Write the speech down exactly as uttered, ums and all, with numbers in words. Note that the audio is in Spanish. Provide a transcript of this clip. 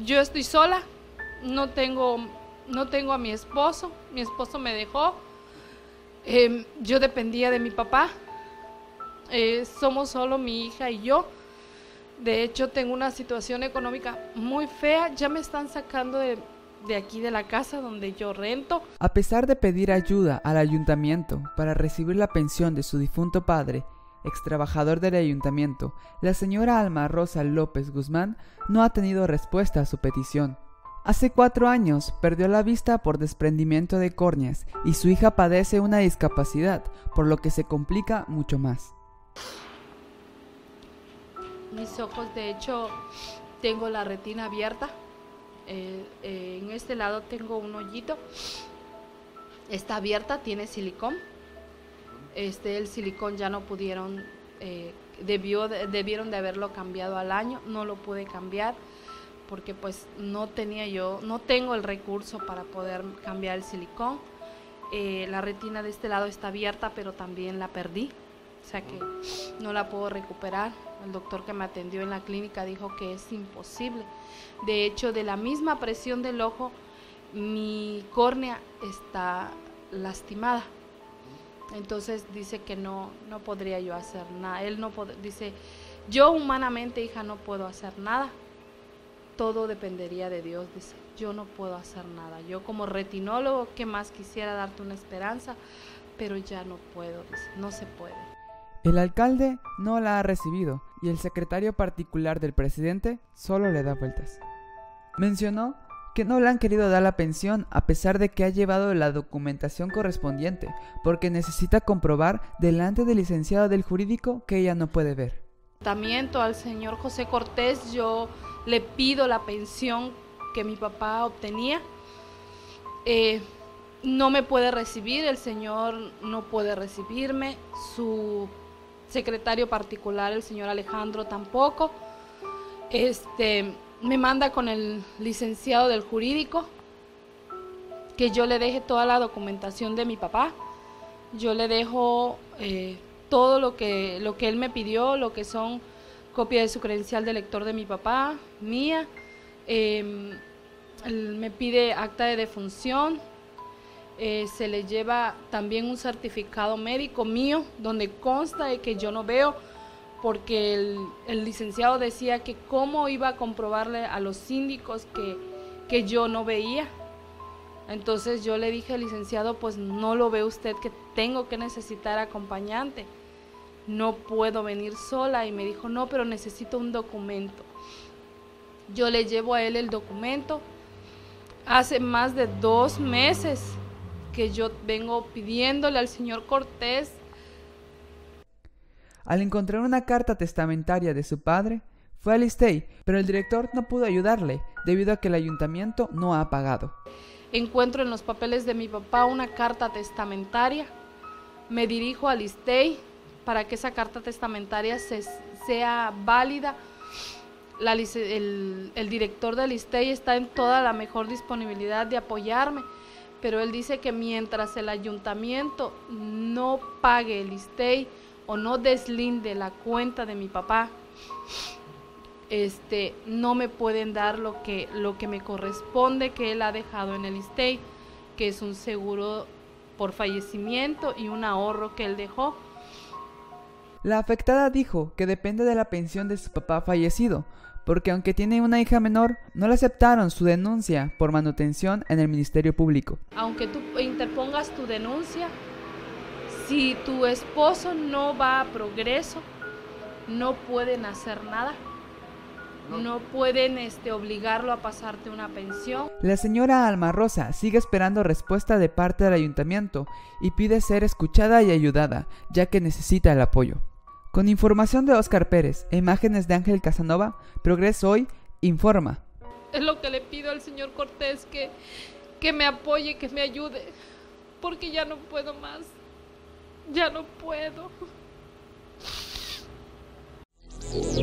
yo estoy sola, no tengo, no tengo a mi esposo, mi esposo me dejó, eh, yo dependía de mi papá, eh, somos solo mi hija y yo. De hecho, tengo una situación económica muy fea, ya me están sacando de, de aquí de la casa donde yo rento. A pesar de pedir ayuda al ayuntamiento para recibir la pensión de su difunto padre, ex trabajador del ayuntamiento, la señora Alma Rosa López Guzmán no ha tenido respuesta a su petición. Hace cuatro años perdió la vista por desprendimiento de córneas y su hija padece una discapacidad, por lo que se complica mucho más. Mis ojos, de hecho, tengo la retina abierta. Eh, eh, en este lado tengo un hoyito. Está abierta, tiene silicón. Este, el silicón ya no pudieron, eh, debió, debieron de haberlo cambiado al año. No lo pude cambiar porque pues no tenía yo, no tengo el recurso para poder cambiar el silicón. Eh, la retina de este lado está abierta, pero también la perdí. O sea que no la puedo recuperar. El doctor que me atendió en la clínica dijo que es imposible. De hecho, de la misma presión del ojo, mi córnea está lastimada. Entonces dice que no, no podría yo hacer nada. Él no pod- dice, yo humanamente, hija, no puedo hacer nada. Todo dependería de Dios, dice. Yo no puedo hacer nada. Yo como retinólogo, ¿qué más quisiera darte una esperanza? Pero ya no puedo, dice, no se puede. El alcalde no la ha recibido y el secretario particular del presidente solo le da vueltas. Mencionó que no le han querido dar la pensión a pesar de que ha llevado la documentación correspondiente, porque necesita comprobar delante del licenciado del jurídico que ella no puede ver. También al señor José Cortés yo le pido la pensión que mi papá obtenía. Eh, no me puede recibir, el señor no puede recibirme, su secretario particular, el señor Alejandro, tampoco. Este, me manda con el licenciado del jurídico que yo le deje toda la documentación de mi papá. Yo le dejo eh, todo lo que, lo que él me pidió, lo que son copia de su credencial de lector de mi papá, mía. Eh, él me pide acta de defunción. Eh, se le lleva también un certificado médico mío donde consta de que yo no veo, porque el, el licenciado decía que cómo iba a comprobarle a los síndicos que, que yo no veía. Entonces yo le dije al licenciado, pues no lo ve usted, que tengo que necesitar acompañante, no puedo venir sola. Y me dijo, no, pero necesito un documento. Yo le llevo a él el documento. Hace más de dos meses que yo vengo pidiéndole al señor Cortés. Al encontrar una carta testamentaria de su padre, fue al ISSSTE, pero el director no pudo ayudarle debido a que el ayuntamiento no ha pagado. Encuentro en los papeles de mi papá una carta testamentaria. Me dirijo al ISSSTE para que esa carta testamentaria se, sea válida. La, el, el director del ISSSTE está en toda la mejor disponibilidad de apoyarme, pero él dice que mientras el ayuntamiento no pague el ISSSTE o no deslinde la cuenta de mi papá, este, no me pueden dar lo que, lo que me corresponde que él ha dejado en el ISSSTE, que es un seguro por fallecimiento y un ahorro que él dejó. La afectada dijo que depende de la pensión de su papá fallecido, porque aunque tiene una hija menor, no le aceptaron su denuncia por manutención en el Ministerio Público. Aunque tú interpongas tu denuncia, si tu esposo no va a progreso, no pueden hacer nada. No pueden este, obligarlo a pasarte una pensión. La señora Alma Rosa sigue esperando respuesta de parte del ayuntamiento y pide ser escuchada y ayudada, ya que necesita el apoyo. Con información de Óscar Pérez e imágenes de Ángel Casanova, Progreso Hoy informa. Es lo que le pido al señor Cortés, que, que me apoye, que me ayude, porque ya no puedo más, ya no puedo.